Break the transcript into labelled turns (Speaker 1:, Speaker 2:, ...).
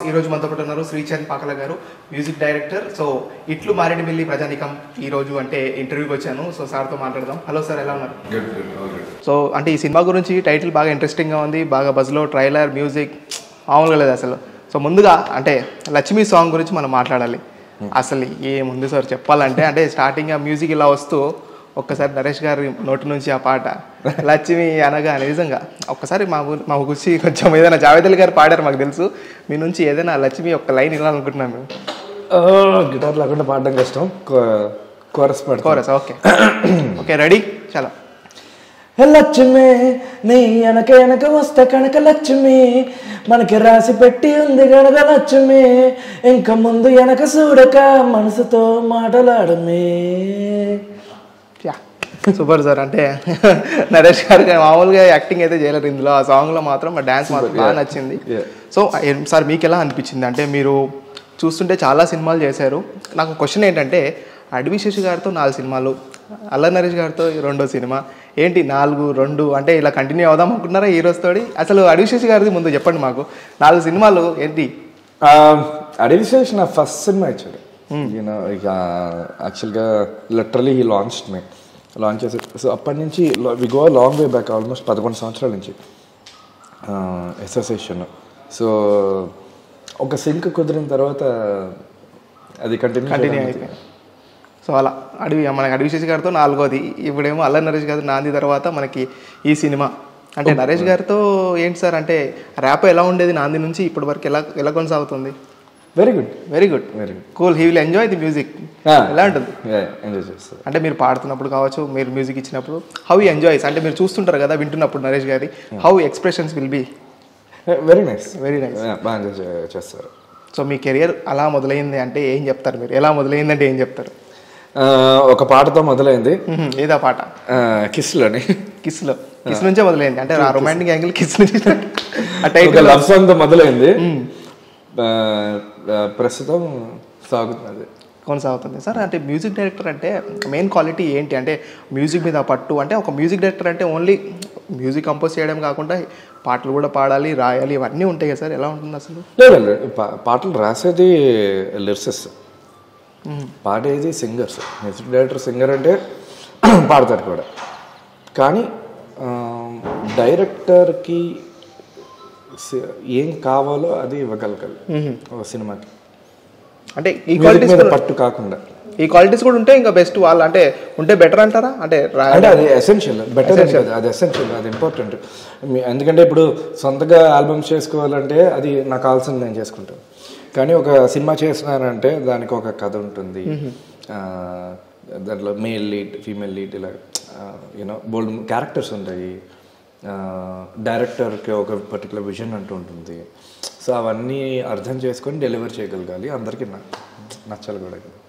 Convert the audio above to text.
Speaker 1: ఈ రోజు మనతో పాటు ఉన్నారు శ్రీచరణ్ పాకల గారు, మ్యూజిక్ డైరెక్టర్. సో ఇట్లు మారేడుమిల్లి ప్రజానీకం ఈ రోజు అంటే ఇంటర్వ్యూకి వచ్చాను. సో సార్తో మాట్లాడదాం. హలో సార్, ఎలా ఉన్నారు? సో అంటే ఈ సినిమా గురించి టైటిల్ బాగా ఇంట్రెస్టింగ్గా ఉంది, బాగా బజ్లో ట్రైలర్, మ్యూజిక్ మామూలుగా లేదు అసలు. సో ముందుగా అంటే లక్ష్మీ సాంగ్ గురించి మనం మాట్లాడాలి. అసలు ఏముంది సార్ చెప్పాలంటే, అంటే స్టార్టింగ్ ఆ మ్యూజిక్ ఇలా వస్తూ ఒక్కసారి నరేష్ గారి నోటి నుంచి ఆ పాట లక్ష్మి అనగా నిజంగా ఒక్కసారి మా గురించి కొంచెం ఏదైనా జావేదల్ గారు పాడారు మాకు తెలుసు, మీ నుంచి ఏదైనా లక్ష్మి ఒక్క లైన్ వినాలనుకుంటున్నాను.
Speaker 2: గిటార్ లేకుండా పాడడం కష్టం, chorus
Speaker 1: chorus. Okay okay, ready, చాలా.
Speaker 2: లక్ష్మి నీ వెనక వెనక వస్తే కనుక లక్ష్మి, మనకి రాసి పెట్టి ఉంది కనుక లక్ష్మి, ఇంకా ముందు వెనక చూడక మనసుతో మాటలాడమే.
Speaker 1: Super sir. అంటే నరేష్ గారు మామూలుగా యాక్టింగ్ అయితే చేయలేరు ఇందులో, ఆ సాంగ్లో మాత్రం ఆ డ్యాన్స్ మాత్రం బాగా నచ్చింది. సో సార్ మీకు ఎలా అనిపించింది? అంటే మీరు చూస్తుంటే చాలా సినిమాలు చేశారు. నాకు క్వశ్చన్ ఏంటంటే, అడవి శశి గారితో 4 సినిమాలు, అల్లరి నరేష్ గారితో 2వ సినిమా, ఏంటి 4, 2 అంటే ఇలా కంటిన్యూ అవుదాం అనుకుంటున్నారా హీరోస్తోటి? అసలు అడవి శశి గారిది ముందు చెప్పండి మాకు, 4 సినిమాలు ఏంటి?
Speaker 2: అడవి శశి నా ఫస్ట్ సినిమా ఇచ్చాడు. ఇక యాక్చువల్గా లిటరలీ హీ లాంచ్ చేసి, సో అప్పటి నుంచి we go long way back, almost 11 సంవత్సరాల నుంచి అసోసియేషన్. సో ఒక సింక్ కుదిరిన తర్వాత అది కంటిన్యూ
Speaker 1: అయిపోయింది. సో అలా మనకి అడవి శశి గారితో 4వది, ఇప్పుడేమో అల్లరి నరేష్ గారు నాంది తర్వాత మనకి ఈ సినిమా. అంటే నరేష్ గారితో ఏంటి సార్, అంటే ర్యాప్ ఎలా ఉండేది నాంది నుంచి ఇప్పటి వరకు, ఎలా కొనసాగుతుంది?
Speaker 2: Very good,
Speaker 1: very good, very good, cool. He will enjoy the music. ఎలా ఉంటుంది?
Speaker 2: ఎంజాయ్ చేస్తారు.
Speaker 1: అంటే మీరు పాడుతున్నప్పుడు కావచ్చు, మీరు మ్యూజిక్ ఇచ్చినప్పుడు హౌ హీ ఎంజాయ్స్, అంటే మీరు చూస్తుంటారు కదా వింటున్నప్పుడు నరేష్ గారి how expressions will be?
Speaker 2: Very nice,
Speaker 1: very nice,
Speaker 2: బాగా ఎంజాయ్ చేస్తారు.
Speaker 1: సో మీ కెరియర్ అలా మొదలైంది అంటే ఏం చెప్తారు మీరు? ఎలా మొదలైందంటే ఏం చెప్తారు?
Speaker 2: ఒక పాటతో మొదలైంది.
Speaker 1: ఏదా పాట?
Speaker 2: కిస్లోని.
Speaker 1: కిస్ నుంచే మొదలైంది, అంటే ఆ రొమాంటిక్ యాంగిల్ కిస్ నుంచి
Speaker 2: లవ్ సాంగ్ తో మొదలైంది, ప్రస్తుతం
Speaker 1: కొనసాగుతుంది సార్. అంటే మ్యూజిక్ డైరెక్టర్ అంటే మెయిన్ క్వాలిటీ ఏంటి? అంటే మ్యూజిక్ మీద పట్టు, అంటే ఒక మ్యూజిక్ డైరెక్టర్ అంటే ఓన్లీ మ్యూజిక్ కంపోజ్ చేయడం కాకుండా పాటలు కూడా పాడాలి, రాయాలి, ఇవన్నీ ఉంటాయి కదా సార్, ఎలా ఉంటుంది అసలు?
Speaker 2: లేదండి, పాటలు రాసేది లిరిసిస్ట్, పాడేది సింగర్స్. మ్యూజిక్ డైరెక్టర్ సింగర్ అంటే పాడతారు కూడా, కానీ డైరెక్టర్కి ఏం కావాలో అది ఇవ్వగలగాలి ఒక సినిమాకి.
Speaker 1: అంటే ఈ క్వాలిటీస్
Speaker 2: పట్టు కాకుండా
Speaker 1: ఈ క్వాలిటీస్ కూడా ఉంటే ఇంకా బెస్ట్. వాళ్ళు అంటే ఉంటే బెటర్ అంటారా? అంటే
Speaker 2: అది ఎసెన్షియల్, బెటర్ అది ఎసెన్షియల్, అది ఇంపార్టెంట్. ఎందుకంటే ఇప్పుడు సొంతగా ఆల్బమ్స్ చేసుకోవాలంటే అది నాకు కావాల్సింది నేను చేసుకుంటాను, కానీ ఒక సినిమా చేస్తున్నానంటే దానికి ఒక కథ ఉంటుంది, దాంట్లో మేల్ లీడ్, ఫీమేల్ లీడ్, ఇలా బోల్డ్ క్యారెక్టర్స్ ఉంటాయి, డైరెక్టర్కి ఒక పర్టికులర్ విజన్ అంటూ ఉంటుంది. సో అవన్నీ అర్థం చేసుకొని డెలివర్ చేయగలగాలి, అందరికీ నచ్చాలి కూడా.